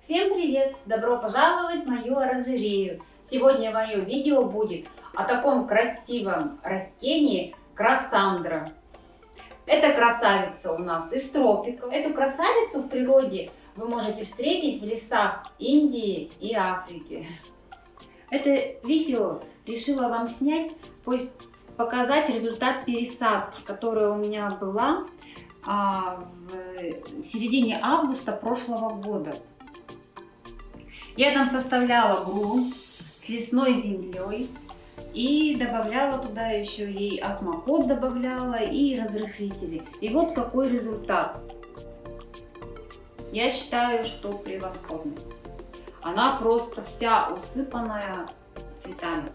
Всем привет! Добро пожаловать в мою оранжерею! Сегодня мое видео будет о таком красивом растении красандра. Это красавица у нас из тропиков. Эту красавицу в природе вы можете встретить в лесах Индии и Африки. Это видео решила вам снять, показать результат пересадки, которая у меня была в середине августа прошлого года. Я там составляла грунт с лесной землей и добавляла туда еще ей осмокот добавляла и разрыхлители. И вот какой результат. Я считаю, что превосходный. Она просто вся усыпанная цветами.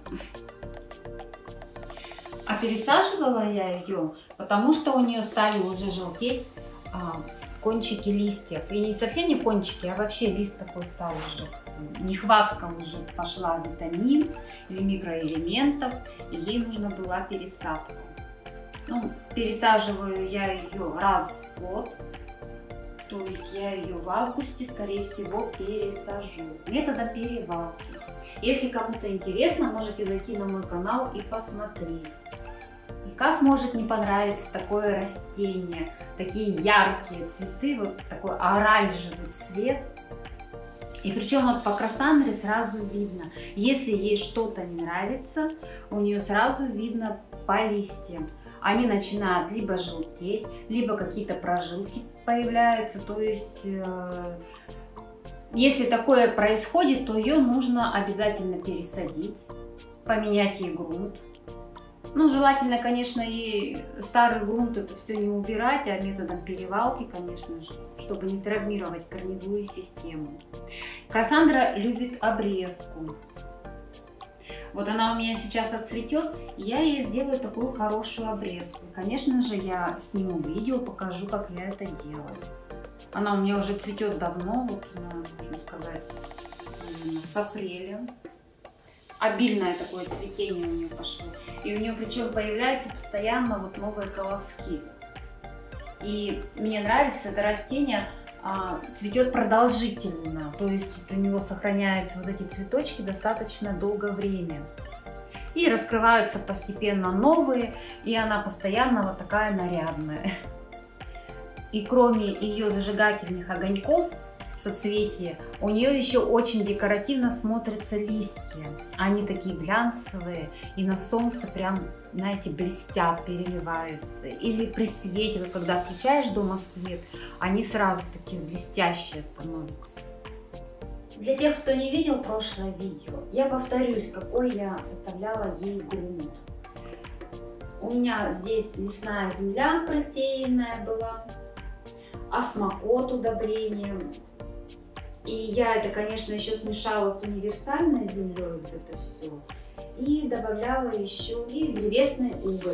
А пересаживала я ее, потому что у нее стали уже желтеть кончики листьев. И совсем не кончики, а вообще лист такой стал уже. Нехватка уже пошла витамин или микроэлементов, и ей нужна была пересадка. Пересаживаю я ее раз в год, то есть я ее в августе, скорее всего, пересажу методом перевалки. Если кому-то интересно, можете зайти на мой канал и посмотреть. И как может не понравиться такое растение, такие яркие цветы, вот такой оранжевый цвет. И причем вот по красандре сразу видно, если ей что-то не нравится, у нее сразу видно по листьям. Они начинают либо желтеть, либо какие-то прожилки появляются. То есть, если такое происходит, то ее нужно обязательно пересадить, поменять ей грунт. Желательно, конечно, и старый грунт это все не убирать, а методом перевалки, конечно же, чтобы не травмировать корневую систему. Красандра любит обрезку. Вот она у меня сейчас отцветет, и я ей сделаю такую хорошую обрезку. И, конечно же, я сниму видео, покажу, как я это делаю. Она у меня уже цветет давно, вот, можно сказать, с апреля. Обильное такое цветение у нее пошло. И у нее причем появляются постоянно вот новые колоски. И мне нравится это растение, цветет продолжительно. То есть у него сохраняются вот эти цветочки достаточно долгое время. И раскрываются постепенно новые, и она постоянно вот такая нарядная. И кроме ее зажигательных огоньков, соцветия, у нее еще очень декоративно смотрятся листья. Они такие глянцевые и на солнце прям, знаете, блестят, переливаются. Или при свете, вот когда включаешь дома свет, они сразу такие блестящие становятся. Для тех, кто не видел прошлое видео, я повторюсь, какой я составляла ей грунт. У меня здесь лесная земля просеянная была, осмокот удобрением. И я это, конечно, еще смешала с универсальной землей, вот это все. И добавляла еще и древесный уголь.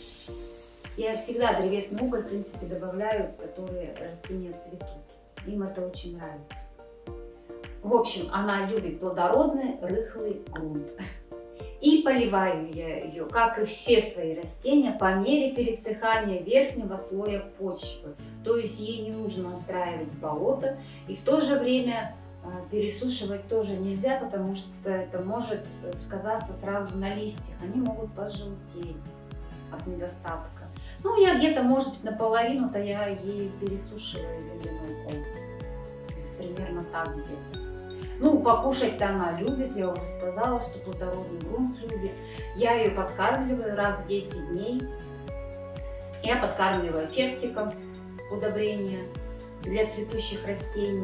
Я всегда древесный уголь, в принципе, добавляю, которые растения цветут. Им это очень нравится. В общем, она любит плодородный, рыхлый грунт. И поливаю я ее, как и все свои растения, по мере пересыхания верхнего слоя почвы. То есть ей не нужно устраивать болото, и в то же время пересушивать тоже нельзя, потому что это может сказаться сразу на листьях. Они могут пожелтеть от недостатка. Я где-то, может быть, наполовину-то я ей пересушиваю земляной ком. Примерно так где-то. Покушать-то она любит, я уже сказала, что плодородный грунт любит. Я ее подкармливаю раз в 10 дней. Я подкармливаю фертиком удобрения для цветущих растений.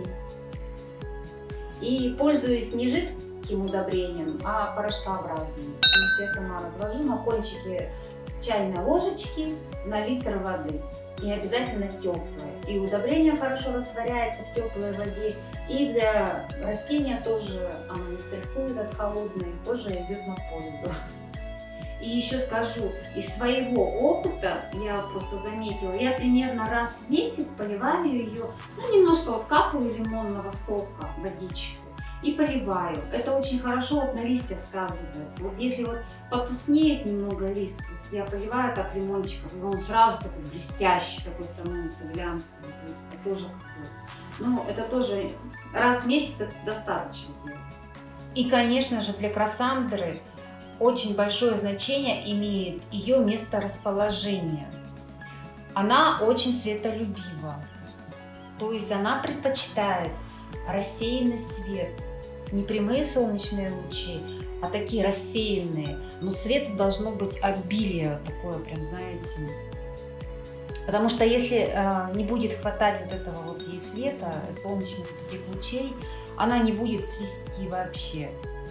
И пользуюсь не жидким удобрением, а порошкообразным. То есть я сама развожу на кончике чайной ложечки на литр воды. И обязательно теплое. И удобрение хорошо растворяется в теплой воде. И для растения тоже оно не стрессует от холодной, тоже идет на пользу. И еще скажу, из своего опыта, я просто заметила, я примерно раз в месяц поливаю ее, немножко капаю лимонного сока, водичку. и поливаю. Это очень хорошо вот на листьях сказывается. Вот если вот потускнеет немного лист, я поливаю так лимончиком, и он сразу такой блестящий, такой становится глянцевый. То есть это тоже, ну, это тоже раз в месяц это достаточно. И, конечно же, для красандры очень большое значение имеет ее месторасположение. Она очень светолюбива, то есть она предпочитает рассеянный свет, не прямые солнечные лучи, а такие рассеянные. Но света должно быть обилие такое, прям, знаете. Потому что если не будет хватать вот этого вот ей света, солнечных таких лучей, она не будет цвести вообще.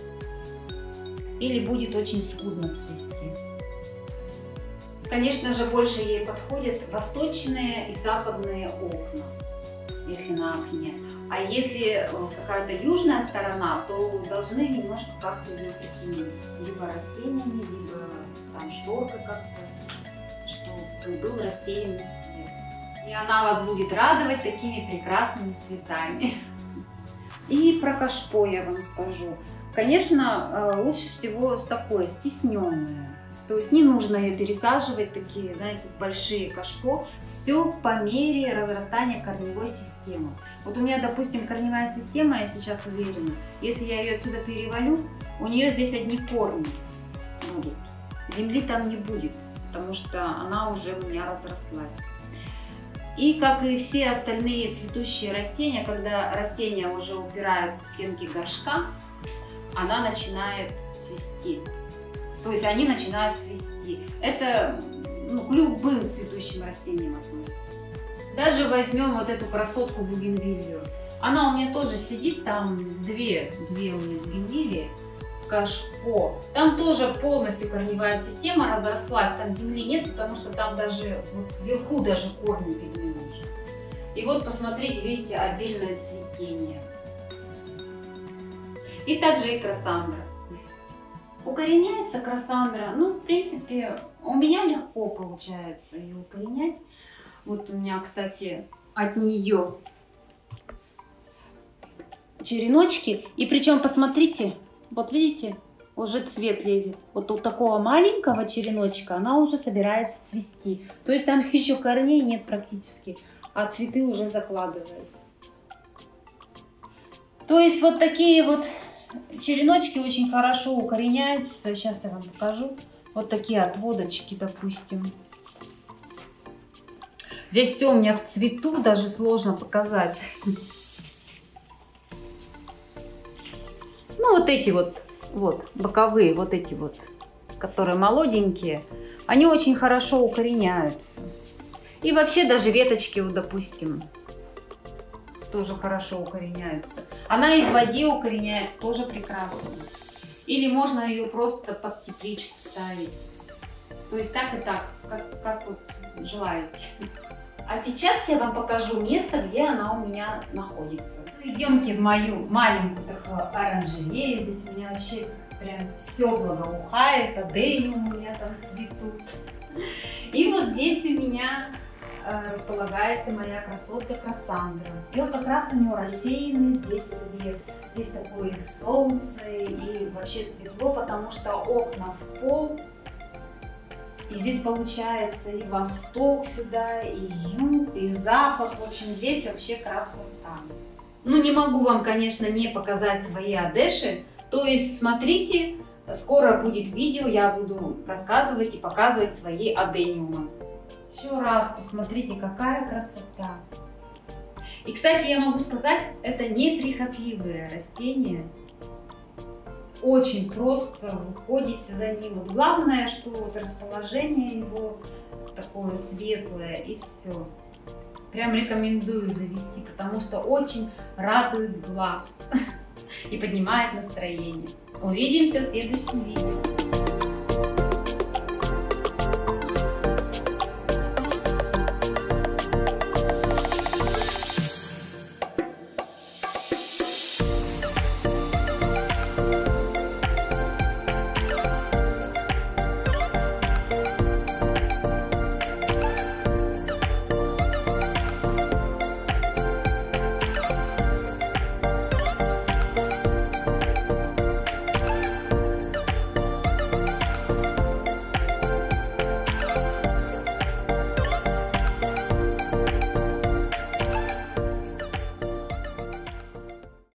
Или будет очень скудно цвести. Конечно же, больше ей подходят восточные и западные окна, если на окне. А если какая-то южная сторона, то должны немножко как-то ее прикинуть. Либо растениями, либо там шторкой как-то, чтобы был рассеянный свет. И она вас будет радовать такими прекрасными цветами. И про кашпо я вам скажу. Конечно, лучше всего такое стесненное. То есть не нужно ее пересаживать, такие, знаете, большие кашпо. Все по мере разрастания корневой системы. Вот у меня, допустим, корневая система, я сейчас уверена, если я ее отсюда перевалю, у нее здесь одни корни будут. Земли там не будет, потому что она уже у меня разрослась. И как и все остальные цветущие растения, когда растение уже упирается в стенки горшка, она начинает цвести. То есть они начинают цвести. Это к любым цветущим растениям относится. Даже возьмем вот эту красотку бугенвиллию. Она у меня тоже сидит, там две у меня бугенвиллии, кашпо. Там тоже полностью корневая система разрослась, там земли нет, потому что там даже вот вверху даже корни видны уже. И вот посмотрите, видите, обильное цветение. И также и красандра. Укореняется красандра, в принципе, у меня легко получается ее укоренять. Вот у меня, кстати, от нее череночки. И причем, посмотрите, вот видите, уже цвет лезет. Вот у такого маленького череночка она уже собирается цвести. То есть там еще корней нет практически, а цветы уже закладывает. То есть вот такие вот череночки очень хорошо укореняются. Сейчас я вам покажу. Вот такие отводочки, допустим. Здесь все у меня в цвету, даже сложно показать. Вот эти вот боковые, вот эти вот, которые молоденькие, они очень хорошо укореняются. И вообще даже веточки, вот, допустим, тоже хорошо укореняются. Она и в воде укореняется, тоже прекрасно. Или можно ее просто под тепличку ставить. То есть так и так, как вот желаете. А сейчас я вам покажу место, где она у меня находится. Идемте в мою маленькую такую оранжерею. Здесь у меня вообще прям все благоухает, адениум у меня там цветут. И вот здесь у меня располагается моя красотка красандра. И вот как раз у него рассеянный здесь свет. Здесь такое солнце и вообще светло, потому что окна в пол. И здесь получается и восток сюда, и юг, и запад. В общем, здесь вообще красота. Не могу вам, конечно, не показать свои одеши. То есть, смотрите, скоро будет видео, я буду рассказывать и показывать свои адениумы. Еще раз посмотрите, какая красота. И, кстати, я могу сказать, это неприхотливые растения. Очень просто в уходе за ним. Вот главное, что вот расположение его такое светлое, и все. Прям рекомендую завести, потому что очень радует глаз и поднимает настроение. Увидимся в следующем видео.